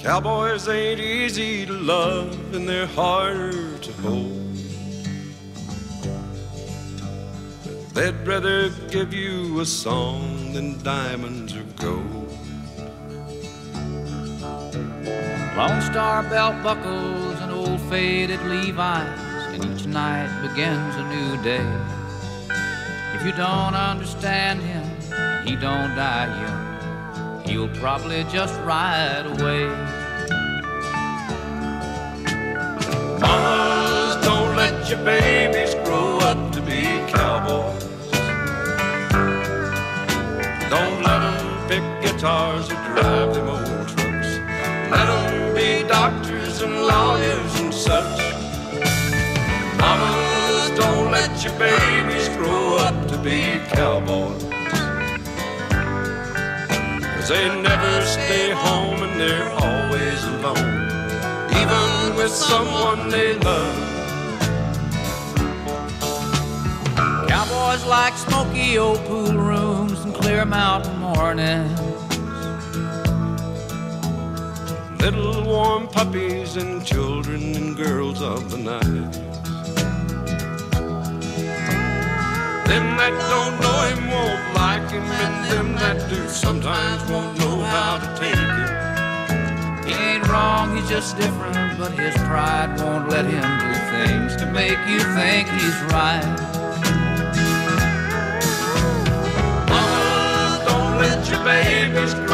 Cowboys ain't easy to love and they're harder to hold. They'd rather give you a song than diamonds or gold. Lone Star belt buckles and old faded Levi's, and each night begins a new day. If you don't understand him, and he don't die young, he'll probably just ride away. Mamas, don't let your babies grow up to be cowboys. Don't let them pick guitars or drive them old trucks. Let them be doctors and lawyers and such. Mamas, don't let your babies grow up to be cowboys. 'Cause they never stay home and they're always alone, even with someone they love. Cowboys like smoky old pool rooms and clear mountain mornings, Little warm puppies and children and girls of the night. Them that don't know him won't like him, and them that do sometimes won't know how to take it. he ain't wrong, he's just different, but his pride won't let him do things to make you think he's right. Mama, don't let your babies grow